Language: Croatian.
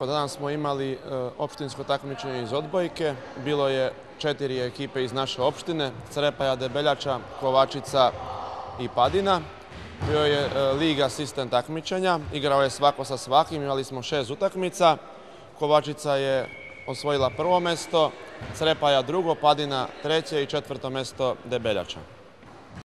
Pa danas smo imali opštinsko takmičenje iz odbojke. Bilo je 4 ekipe iz naše opštine, Crepaja, Debeljača, Kovačica i Padina. Bio je liga sistem takmičenja, igrao je svako sa svakim, imali smo 6 utakmica. Kovačica je osvojila prvo mesto, Crepaja drugo, Padina treće i četvrto mesto Debeljača.